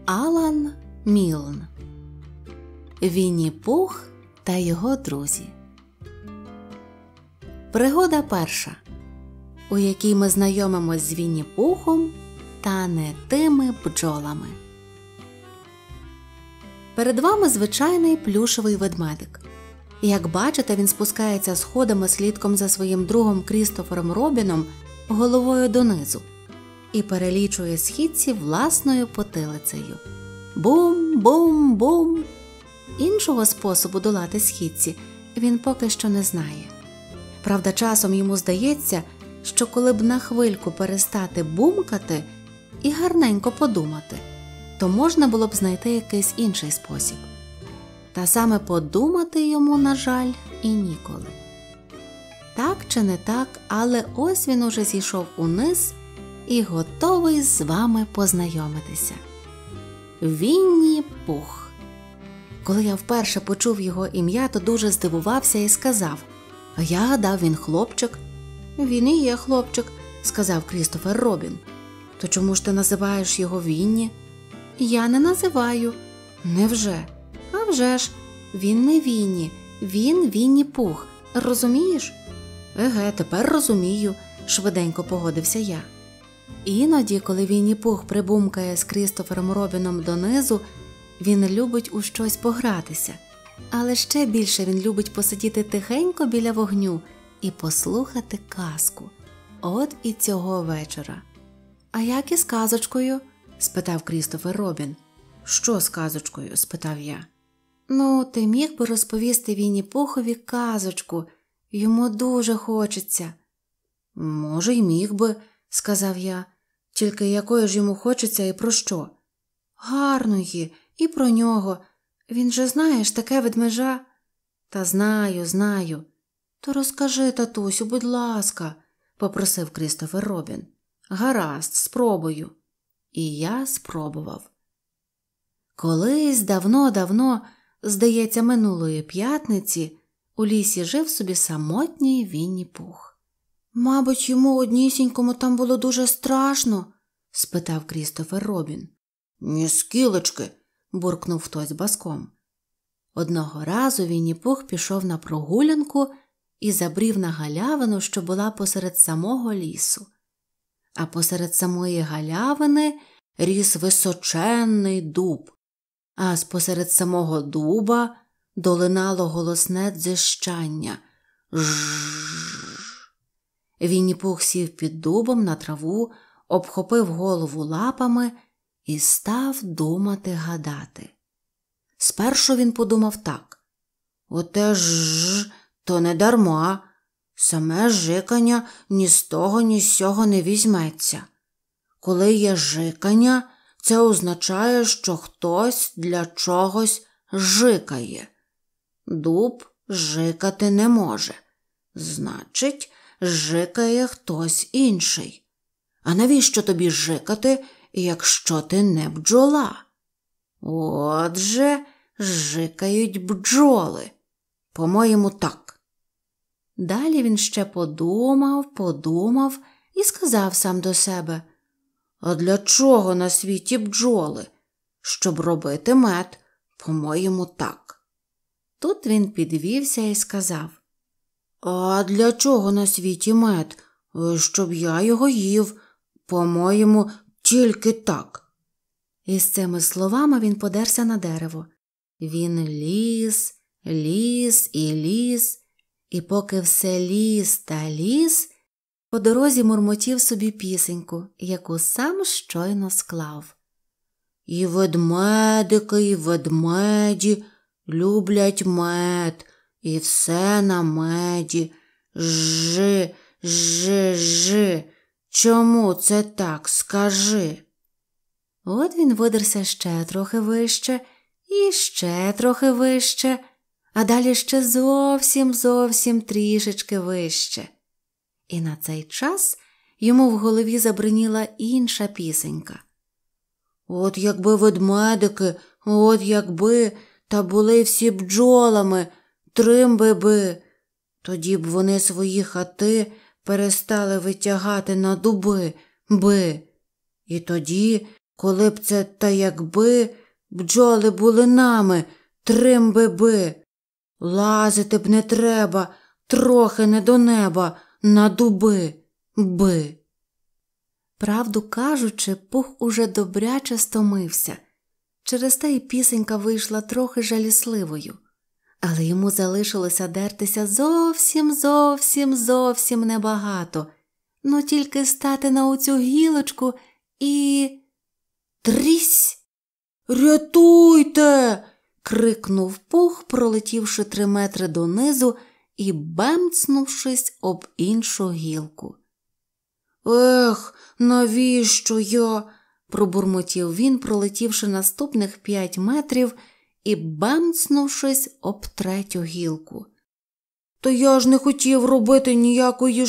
Алан Мілн. Вінні-Пух та його друзі. Пригода перша, у якій ми знайомимось з Вінні-Пухом та не тими бджолами. Перед вами звичайний плюшевий ведмедик. Як бачите, він спускається сходами слідком за своїм другом Крістофером Робіном головою донизу і перелічує східці власною потилицею. Бум-бум-бум! Іншого способу долати східці він поки що не знає. Правда, часом йому здається, що коли б на хвильку перестати бумкати і гарненько подумати, то можна було б знайти якийсь інший спосіб. Та саме подумати йому, на жаль, і ніколи. Так чи не так, але ось він уже зійшов униз і готовий з вами познайомитися. Вінні-Пух. Коли я вперше почув його ім'я, то дуже здивувався і сказав: «А я гадав, він хлопчик». «Він і є хлопчик», – сказав Крістофер Робін. «То чому ж ти називаєш його Вінні?» «Я не називаю». «Невже?» «А вже ж, він не Вінні, він Вінні-Пух. Розумієш?» «Еге, тепер розумію», – швиденько погодився я. Іноді, коли Вінні-Пух прибумкає з Крістофером Робіном донизу, він любить у щось погратися. Але ще більше він любить посидіти тихенько біля вогню і послухати казку. От і цього вечора. «А як із казочкою?» – спитав Крістофер Робін. «Що з казочкою?» – спитав я. «Ну, ти міг би розповісти Вінні-Пухові казочку. Йому дуже хочеться». «Може, й міг би», – сказав я. «Тільки якої ж йому хочеться і про що?» «Гарної, і про нього. Він же, знаєш, таке ведмежа». «Та знаю». «То розкажи, татусю, будь ласка», – попросив Крістофер Робін. «Гаразд, спробую». І я спробував. Колись давно-давно, здається, минулої п'ятниці, у лісі жив собі самотній Вінні-Пух. «Мабуть, йому однісінькому там було дуже страшно?» – спитав Крістофер Робін. «Ні скілечки», – буркнув хтось баском. Одного разу Вінні-Пух пішов на прогулянку і забрів на галявину, що була посеред самого лісу. А посеред самої галявини ріс височенний дуб, а спосеред самого дуба долинало голосне дзижчання. Жжж. Вінні-Пух сів під дубом на траву, обхопив голову лапами і став гадати. Спершу він подумав так: «Оте ж, то не дарма, саме жикання ні з того, ні з сього не візьметься. Коли є жикання, це означає, що хтось для чогось жикає. Дуб жикати не може, значить, жикає хтось інший. А навіщо тобі жикати, якщо ти не бджола? Отже, жикають бджоли. По-моєму, так». Далі він ще подумав і сказав сам до себе: «А для чого на світі бджоли? Щоб робити мед, по-моєму, так». Тут він підвівся і сказав: «А для чого на світі мед? Щоб я його їв, по-моєму, тільки так». І з цими словами він подерся на дерево. Він ліз, і поки все ліз та ліз, по дорозі мурмотів собі пісеньку, яку сам щойно склав. «І ведмедики, і ведмеді люблять мед, і все на меді. Жи, чому це так, скажи?» От він видерся ще трохи вище, і ще трохи вище, а далі ще зовсім трішечки вище. І на цей час йому в голові забриніла інша пісенька. «От якби ведмедики, та були всі бджолами, тримби-би, тоді б вони свої хати перестали витягати на дуби, і тоді Коли б це та якби бджоли були нами, тримби-би. Лазити б не треба, трохи не до неба, на дуби, би. Правду кажучи, Пух уже добряче стомився. Через те й пісенька вийшла трохи жалісливою. Але йому залишилося дертися зовсім небагато. Ну тільки стати на оцю гілочку і... Трісь! «Рятуйте!» – крикнув Пух, пролетівши 3 метри донизу і бемцнувшись об іншу гілку. «Ех, навіщо я?» – пробурмотів він, пролетівши наступних 5 метрів і бемцнувшись об 3-ю гілку. «Та я ж не хотів робити ніякої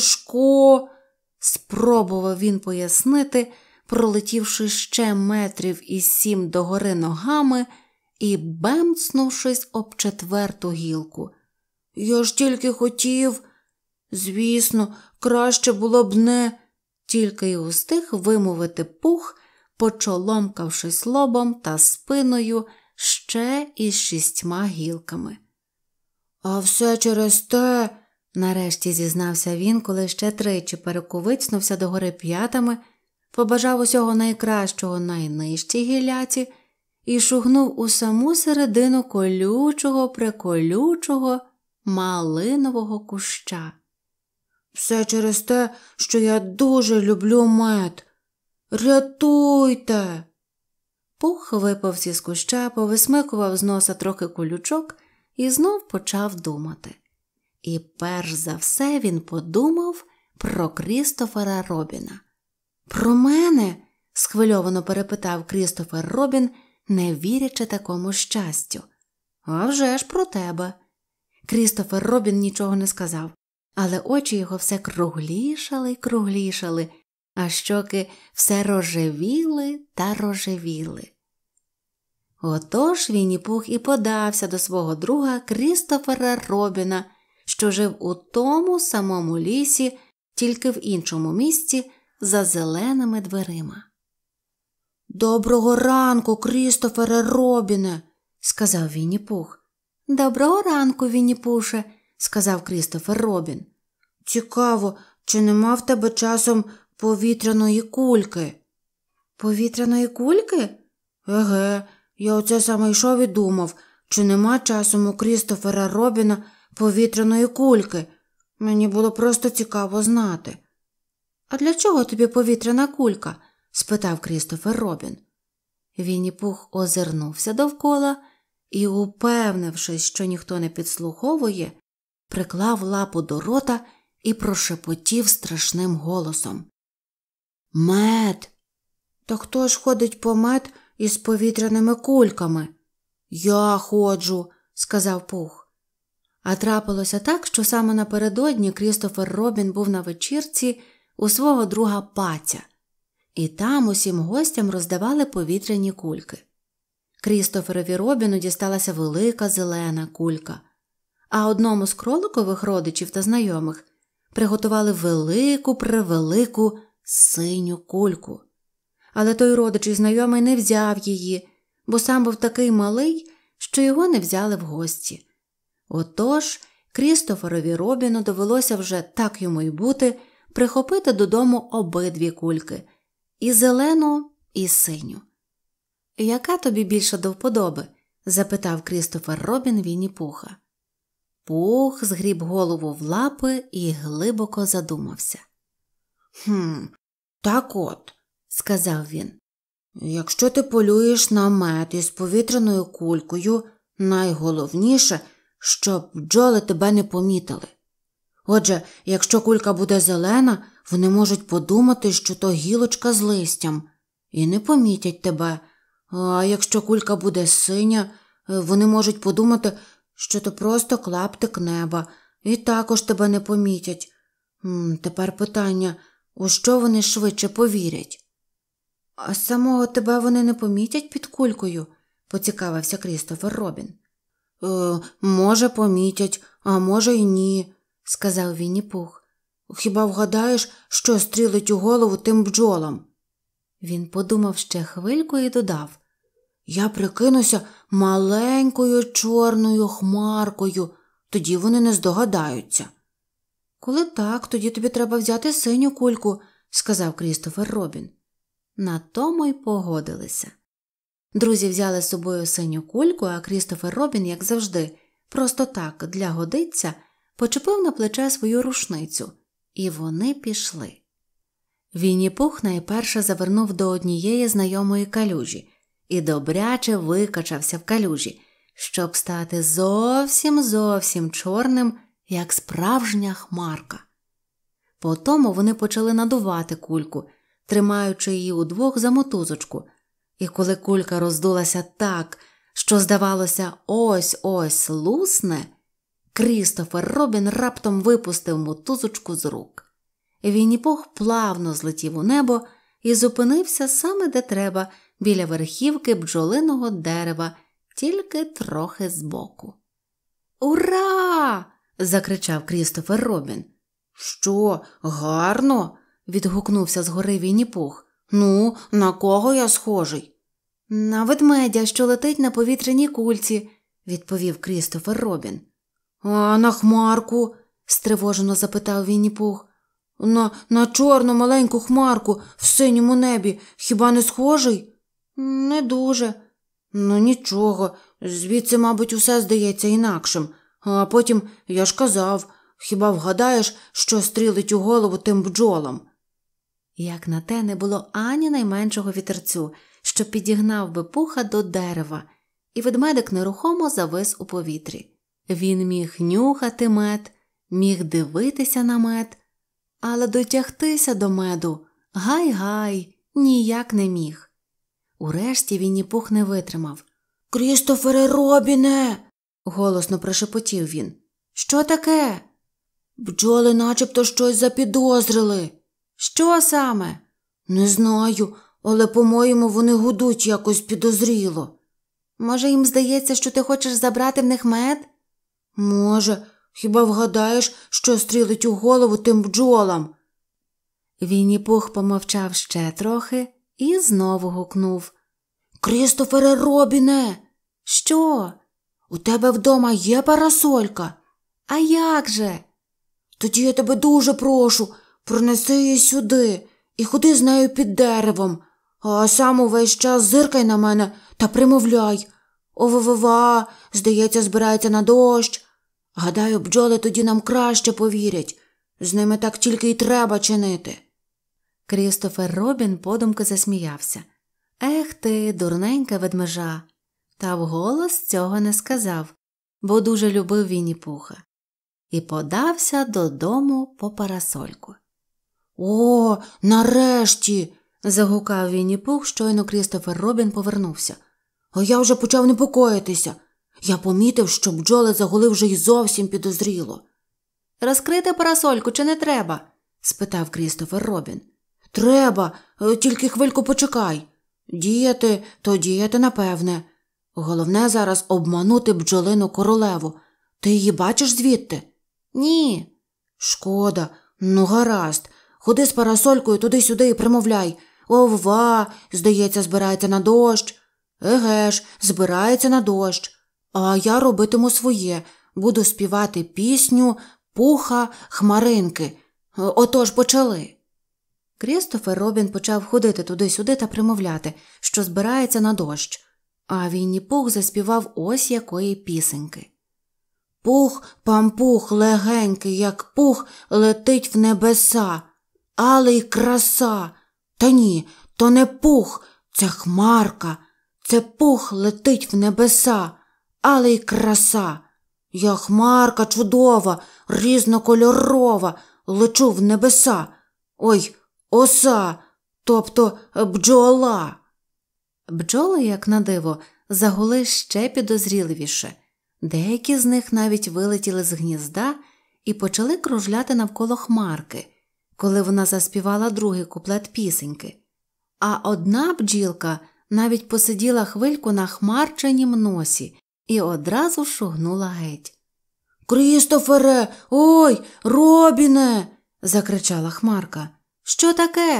спробував він пояснити, пролетівши ще метрів із 7 догори ногами і бемцнувшись об 4-ту гілку. «Я ж тільки хотів, звісно, краще було б не...» Тільки й устиг вимовити Пух, почоломкавшись лобом та спиною ще із 6 гілками. «А все через те...» – нарешті зізнався він, коли ще 3 перекувицнувся догори п'ятами, побажав усього найкращого найнижчій гілляці і шугнув у саму середину колючого-преколючого малинового куща. «Все через те, що я дуже люблю мед. Рятуйте!» Пух виповз із куща, повисмикував з носа трохи колючок і знов почав думати. І перш за все він подумав про Крістофера Робіна. «Про мене?» – схвильовано перепитав Крістофер Робін, не вірячи такому щастю. «А вже ж про тебе». Крістофер Робін нічого не сказав, але очі його все круглішали й круглішали, а щоки все рожевіли та рожевіли. Отож Вінні-Пух і подався до свого друга Крістофера Робіна, що жив у тому самому лісі, тільки в іншому місці, за зеленими дверима. «Доброго ранку, Крістофере Робіне!» – сказав Вінні-Пух. «Доброго ранку, Вінні-Пуше!» – сказав Крістофер Робін. «Цікаво, чи нема в тебе часом повітряної кульки?» «Повітряної кульки?» «Еге, я оце саме йшов і думав, чи нема часом у Крістофера Робіна повітряної кульки. Мені було просто цікаво знати». «А для чого тобі повітряна кулька?» – спитав Крістофер Робін. Вінні-Пух озирнувся довкола і, упевнившись, що ніхто не підслуховує, приклав лапу до рота і прошепотів страшним голосом. «Мед! Та хто ж ходить по мед із повітряними кульками?» «Я ходжу», – сказав Пух. А трапилося так, що саме напередодні Крістофер Робін був на вечірці у свого друга Паця, і там усім гостям роздавали повітряні кульки. Крістоферові Робіну дісталася велика зелена кулька, а одному з кроликових родичів та знайомих приготували велику-превелику синю кульку. Але той родич і знайомий не взяв її, бо сам був такий малий, що його не взяли в гості. Отож, Крістоферові Робіну довелося вже, так йому й бути, прихопити додому обидві кульки – і зелену, і синю. «Яка тобі більше до вподоби?» – запитав Крістофер Робін Вінні-Пуха. Пух згріб голову в лапи і глибоко задумався. Так от», – сказав він. «Якщо ти полюєш на мед із повітряною кулькою, найголовніше, щоб бджоли тебе не помітили. Отже, якщо кулька буде зелена, вони можуть подумати, що то гілочка з листям, і не помітять тебе. А якщо кулька буде синя, вони можуть подумати, що то просто клаптик неба, і також тебе не помітять. Тепер питання, у що вони швидше повірять?» «А самого тебе вони не помітять під кулькою?» – поцікавився Крістофер Робін. Може помітять, а може й ні», – сказав Вінні-Пух. «Хіба вгадаєш, що стрілить у голову тим бджолам?» Він подумав ще хвильку і додав: «Я прикинуся маленькою чорною хмаркою, тоді вони не здогадаються». «Коли так, тоді тобі треба взяти синю кульку», – сказав Крістофер Робін. На тому й погодилися. Друзі взяли з собою синю кульку, а Крістофер Робін, як завжди, просто так, для годиться, почепив на плече свою рушницю. І вони пішли. Вінні-Пух найперше завернув до однієї знайомої калюжі і добряче викачався в калюжі, щоб стати зовсім чорним, як справжня хмарка. Потому вони почали надувати кульку, тримаючи її удвох за мотузочку, і коли кулька роздулася так, що, здавалося, ось-ось лусне, Крістофер Робін раптом випустив мотузочку з рук. Вінні-Пух плавно злетів у небо і зупинився саме де треба, біля верхівки бджолиного дерева, тільки трохи збоку. «Ура!» – закричав Крістофер Робін. «Що, гарно?» – відгукнувся згори Вінні-Пух. «Ну, на кого я схожий?» «На ведмедя, що летить на повітряній кульці», – відповів Крістофер Робін. «А на хмарку?» – стривожено запитав Вінні-Пух. На чорну маленьку хмарку в синьому небі хіба не схожий?» «Не дуже». «Ну нічого, звідси, мабуть, усе здається інакшим. А потім, я ж казав, хіба вгадаєш, що стрілить у голову тим бджолам?» Як на те, не було ані найменшого вітерцю, що підігнав би Пуха до дерева, і ведмедик нерухомо завис у повітрі. Він міг нюхати мед, міг дивитися на мед, але дотягтися до меду гай-гай ніяк не міг. Урешті Вінні-Пух не витримав. «Крістофере Робіне!» – голосно прошепотів він. «Що таке?» «Бджоли начебто щось запідозрили». «Що саме?» «Не знаю, але, по-моєму, вони гудуть якось підозріло». «Може, їм здається, що ти хочеш забрати в них мед?» «Може. Хіба вгадаєш, що стрілить у голову тим бджолам?» Вінні-Пух помовчав ще трохи і знову гукнув. «Крістофере Робіне!» «Що?» «У тебе вдома є парасолька?» «А як же?» «Тоді я тебе дуже прошу, принеси її сюди і ходи з нею під деревом, а сам увесь час зиркай на мене та примовляй. Ова-ва-ва, здається, збирається на дощ. Гадаю, бджоли тоді нам краще повірять. З ними так тільки й треба чинити». Крістофер Робін подумки засміявся. «Ех ти, дурненька ведмежа!» Та вголос цього не сказав, бо дуже любив Вінні-Пуха. І подався додому по парасольку. «О, нарешті!» – загукав Вінні-Пух, щойно Крістофер Робін повернувся. «А я вже почав непокоїтися. Я помітив, що бджоли загули вже й зовсім підозріло». «Розкрити парасольку чи не треба?» – спитав Крістофер Робін. «Треба, тільки хвильку почекай. Діяти, то діяти напевне. Головне зараз обманути бджолину королеву. Ти її бачиш звідти?» «Ні». «Шкода. Ну гаразд. Ходи з парасолькою туди-сюди і примовляй. Ова, здається, збирається на дощ. Еге ж, збирається на дощ. А я робитиму своє. Буду співати пісню «Пуха хмаринки». Отож почали». Крістофер Робін почав ходити туди-сюди та примовляти, що збирається на дощ. А Вінні-Пух заспівав ось якої пісеньки. «Пух-пампух легенький, як пух, летить в небеса. Але й краса. Та ні, то не пух, це хмарка. Це пух летить в небеса. Але й краса. Я хмарка чудова, різнокольорова, лечу в небеса. Ой, оса, тобто бджола». Бджоли, як на диво, загули ще підозріливіше. Деякі з них навіть вилетіли з гнізда і почали кружляти навколо хмарки, коли вона заспівала другий куплет пісеньки. А одна бджілка навіть посиділа хвильку на хмарченім носі і одразу шугнула геть. «Крістофере! Ой, Робіне!» – закричала хмарка. «Що таке?»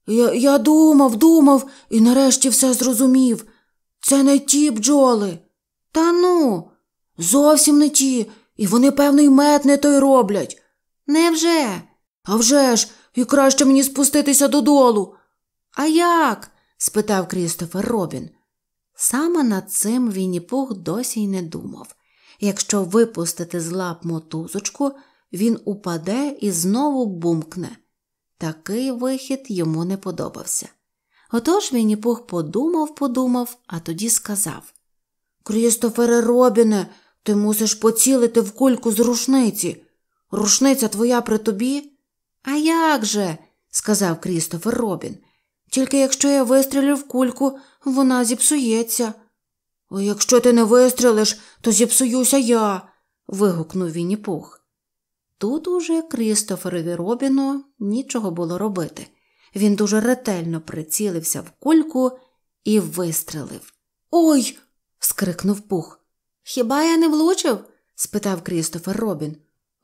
Я думав і нарешті все зрозумів. Це не ті бджоли. Та ну, зовсім не ті, і вони, певно, й мед не той роблять. невже? А вже ж, і краще мені спуститися додолу. А як? Спитав Крістофер Робін. Саме над цим Вінні-Пух досі й не думав. Якщо випустити з лап мотузочку, він упаде і знову бумкне. Такий вихід йому не подобався. Отож Вінні-Пух подумав, а тоді сказав: Крістофере Робіне, ти мусиш поцілити в кульку з рушниці. Рушниця твоя при тобі? А як же? Сказав Крістофер Робін. Тільки якщо я вистрілю в кульку, вона зіпсується. А якщо ти не вистрілиш, то зіпсуюся я, вигукнув Вінні-Пух. Тут уже Крістоферові Робіну нічого було робити. Він дуже ретельно прицілився в кульку і вистрелив. «Ой!» – скрикнув Пух. «Хіба я не влучив?» – спитав Крістофер Робін.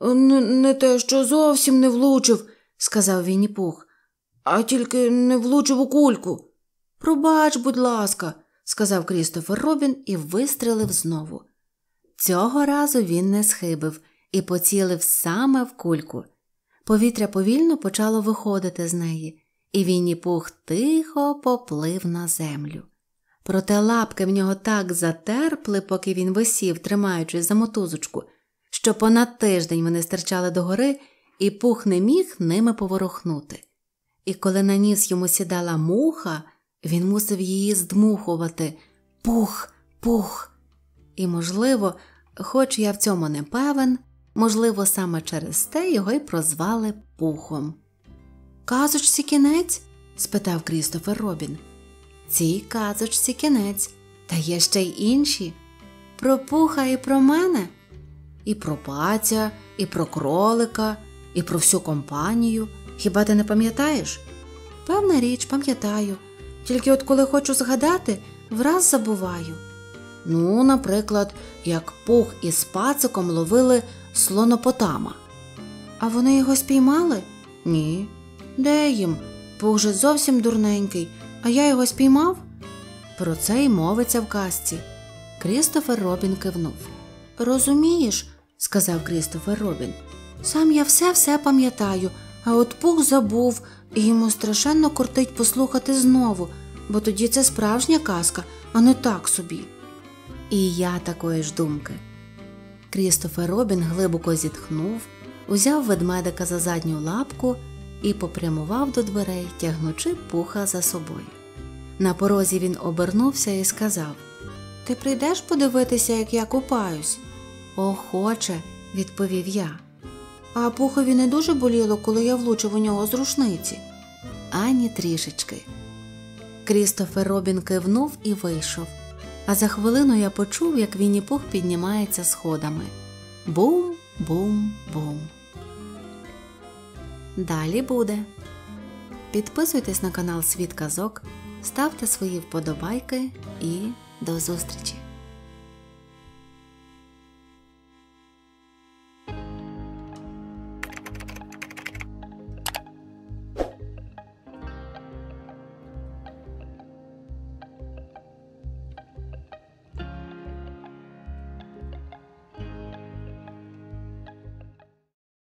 Не те, що зовсім не влучив», – сказав Вінні-Пух, «а тільки не влучив у кульку». «Пробач, будь ласка», – сказав Крістофер Робін і вистрелив знову. Цього разу він не схибив і поцілив саме в кульку. Повітря повільно почало виходити з неї, і Вінні-Пух тихо поплив на землю. Проте лапки в нього так затерпли, поки він висів, тримаючись за мотузочку, що понад тиждень вони стирчали догори, і Пух не міг ними поворухнути. І коли на ніс йому сідала муха, він мусив її здмухувати. Пух, пух. І, можливо, хоч я в цьому не певен, можливо, саме через те його й прозвали Пухом. «Казочці кінець?» – спитав Крістофер Робін. «Цій казочці кінець. Та є ще й інші. Про Пуха і про мене. І про Паця, і про кролика, і про всю компанію. Хіба ти не пам'ятаєш?» «Певна річ, пам'ятаю. Тільки от коли хочу згадати, враз забуваю». «Ну, наприклад, як Пух із Пациком ловили слонопотама». «А вони його спіймали?» «Ні». «Де їм? Пух же зовсім дурненький, а я його спіймав?» «Про це й мовиться в казці». Крістофер Робін кивнув. «Розумієш», – сказав Крістофер Робін, «сам я все пам'ятаю, а от Пух забув, і йому страшенно кортить послухати знову, бо тоді це справжня казка, а не так собі». І я такої ж думки. Крістофер Робін глибоко зітхнув, узяв ведмедика за задню лапку і попрямував до дверей, тягнучи Пуха за собою. На порозі він обернувся і сказав: «Ти прийдеш подивитися, як я купаюсь?» «Охоче», – відповів я. «А Пухові не дуже боліло, коли я влучив у нього з рушниці?» «Ані трішечки». Крістофер Робін кивнув і вийшов. А за хвилину я почув, як Вінні-Пух піднімається сходами. Бум, бум, бум. Далі буде. Підписуйтесь на канал Світ Казок, ставте свої вподобайки і до зустрічі!